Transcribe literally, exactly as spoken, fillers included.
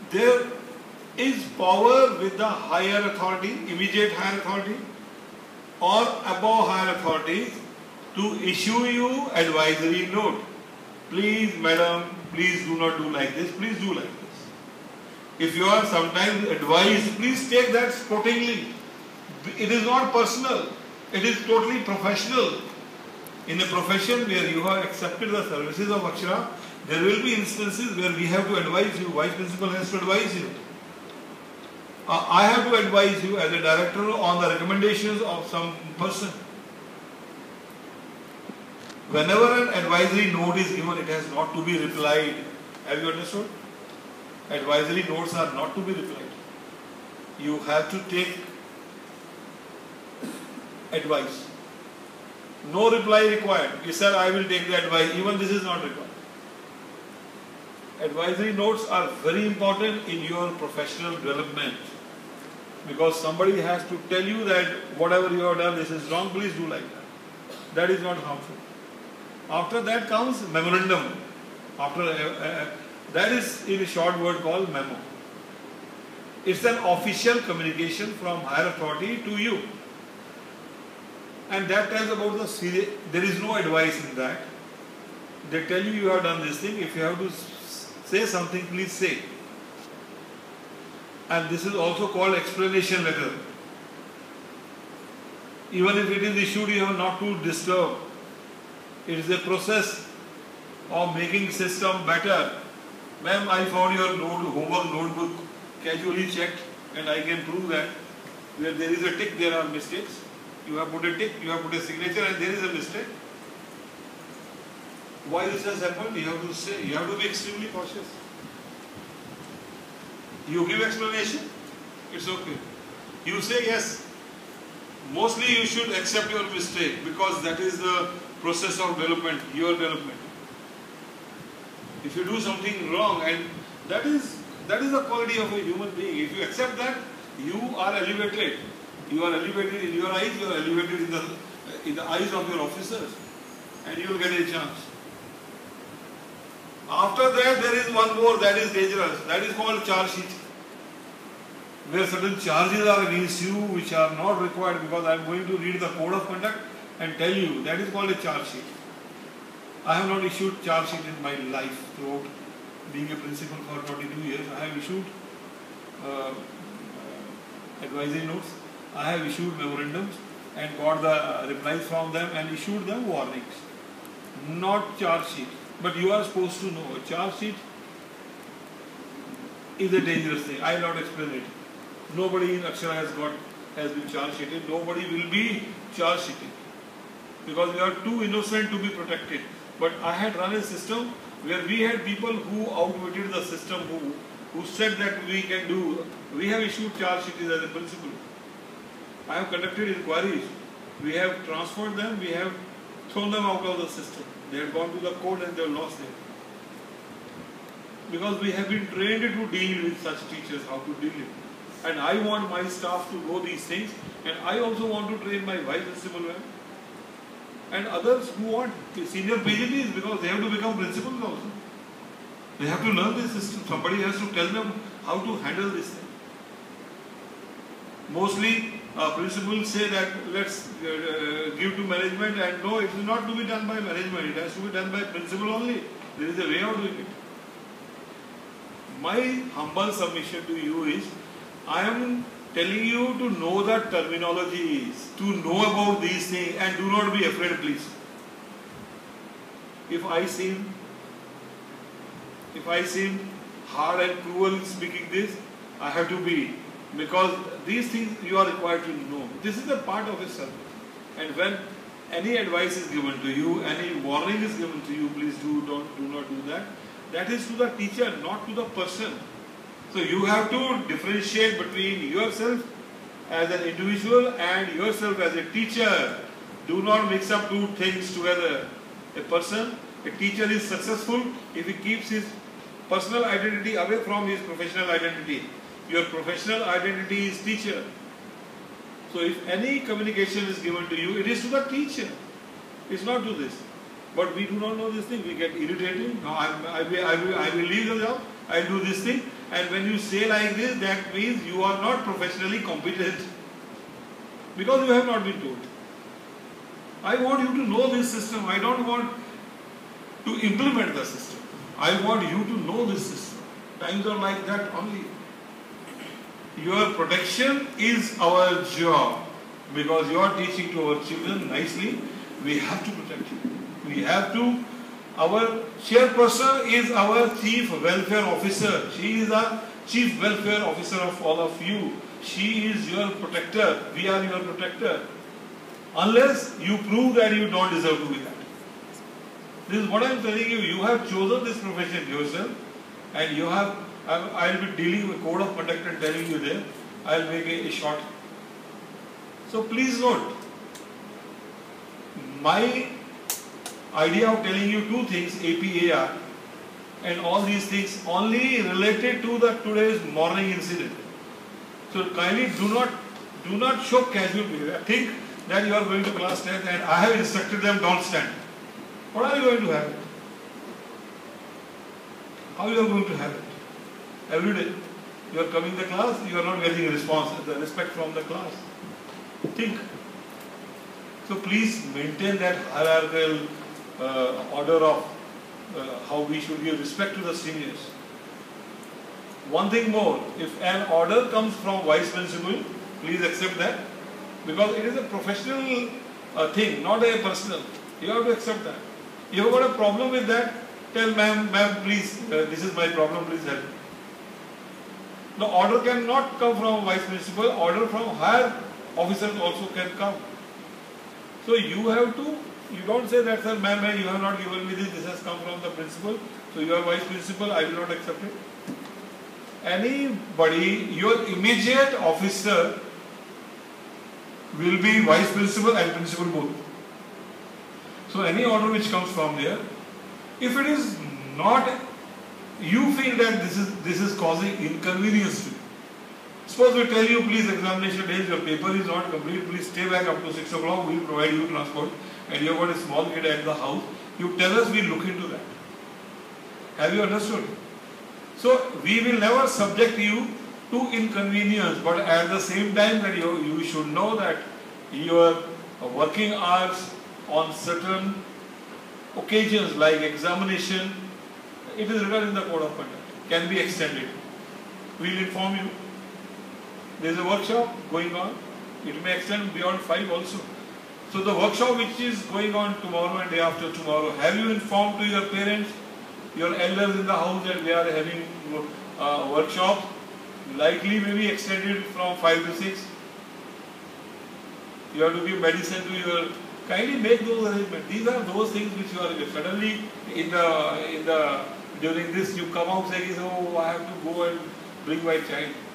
there is power with the higher authority, immediate higher authority, or above higher authorities to issue you advisory note. Please, madam, please do not do like this, please do like this. If you are sometimes advised, please take that sportingly. It is not personal, it is totally professional. In a profession where you have accepted the services of Akshara, there will be instances where we have to advise you, vice principal has to advise you. Uh, I have to advise you as a director on the recommendations of some person. Whenever an advisory note is given, it has not to be replied. Have you understood? Advisory notes are not to be replied. You have to take advice. No reply required. You said, I will take the advice. Even this is not required. Advisory notes are very important in your professional development. Because somebody has to tell you that whatever you have done, this is wrong, please do like that. That is not harmful. After that comes memorandum. After uh, uh, that is in a short word called memo. It's an official communication from higher authority to you. And that tells about the serious, there is no advice in that. They tell you you have done this thing. If you have to say something, please say. And this is also called explanation letter. Even if it is issued, you have not to disturb. It is a process of making system better. Ma'am, I found your note, homework notebook casually checked, and I can prove that where there is a tick, there are mistakes. You have put a tick, you have put a signature, and there is a mistake. Why this has happened? You have to say, you have to be extremely cautious. You give explanation, it's okay. You say yes. Mostly you should accept your mistake because that is the process of development, your development. If you do something wrong, and that is that is the quality of a human being. If you accept that, you are elevated. You are elevated in your eyes, you are elevated in the in the eyes of your officers, and you will get a chance. After that, there is one more that is dangerous. That is called charge sheet, where certain charges are against you which are not required, because I am going to read the code of conduct and tell you. That is called a charge sheet. I have not issued charge sheet in my life throughout being a principal for twenty-two years. I have issued uh, advisory notes. I have issued memorandums and got the replies from them and issued them warnings. Not charge sheet. But you are supposed to know, a charge sheet is a dangerous thing. I will not explain it. Nobody in Akshara has got has been charge sheeted. Nobody will be charge sheeted. Because we are too innocent to be protected. But I had run a system where we had people who outwitted the system, who, who said that we can do. We have issued charge sheets as a principle. I have conducted inquiries. We have transferred them. We have thrown them out of the system. They had gone to the court and they have lost them. Because we have been trained to deal with such teachers, how to deal with it. And I want my staff to know these things. And I also want to train my vice principal well. And others who want senior P G Ds, because they have to become principals also. They have to learn this system. Somebody has to tell them how to handle this thing. Mostly uh, principals say that let's uh, give to management, and no, it is not to be done by management. It has to be done by principal only. There is a way of doing it. My humble submission to you is, I am telling you to know the terminologies, to know about these things, and do not be afraid, please. If I seem, if I seem hard and cruel in speaking this, I have to be, because these things you are required to know. This is a part of a service. And when any advice is given to you, any warning is given to you, please do, don't, do not do that. That is to the teacher, not to the person. So you have to differentiate between yourself as an individual and yourself as a teacher. Do not mix up two things together. A person, a teacher is successful if he keeps his personal identity away from his professional identity. Your professional identity is teacher. So if any communication is given to you, it is to the teacher. It's not to this. But we do not know this thing. We get irritated. No, I, I, will, I, will, I will leave the job. I will do this thing. And when you say like this, that means you are not professionally competent. Because you have not been told. I want you to know this system. I don't want to implement the system. I want you to know this system. Times are like that only. Your protection is our job. Because you are teaching to our children nicely, we have to protect you. We have to. Our chairperson is our chief welfare officer. She is the chief welfare officer of all of you. She is your protector. We are your protector. Unless you prove that you don't deserve to be that. This is what I am telling you. You have chosen this profession yourself, and you have. I will be dealing with code of conduct and telling you there. I will make a, a short. So please note, my idea of telling you two things, A P A R, and all these things only related to the today's morning incident. So kindly do not do not show casual behavior. Think that you are going to class tenth and I have instructed them don't stand. What are you going to have it? How you are going to have it? Every day you are coming to class, you are not getting a response, the respect from the class. Think. So please maintain that hierarchical uh, order of uh, how we should give respect to the seniors. One thing more, if an order comes from vice principal, please accept that, because it is a professional uh, thing, not a personal. You have to accept that. You have got a problem with that, tell ma'am, ma'am, please, uh, this is my problem, please help me. The order cannot come from vice principal, order from higher officers also can come. So you have to, you don't say that, sir, ma'am, you have not given me this, this has come from the principal, so you are vice principal, I will not accept it. Anybody, your immediate officer will be vice principal and principal both. So any order which comes from there, if it is not, you feel that this is this is causing inconvenience to you. Suppose we tell you, please, examination days, your paper is not complete, please stay back up to six o'clock, we will provide you transport, and you have got a small kid at the house, you tell us, we will look into that. Have you understood? So we will never subject you to inconvenience, but at the same time that you, you should know that your working hours on certain occasions like examination, it is written in the code of conduct, can be extended. We will inform you. There is a workshop going on, it may extend beyond five also. So the workshop which is going on tomorrow and day after tomorrow, have you informed to your parents, your elders in the house that we are having uh, workshops? Likely maybe extended from five to six. You have to give medicine to your, kindly make those arrangements. These are those things which you are suddenly in the, in the, during this you come out saying, oh, I have to go and bring my child.